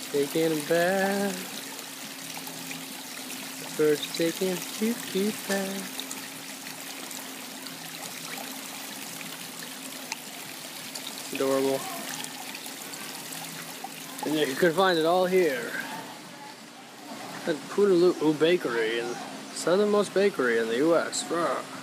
taking a bath. The bird's taking a cute bath. Adorable. And you can find it all here at Punalu'u Bakery, and Southernmost Bakery in the U.S.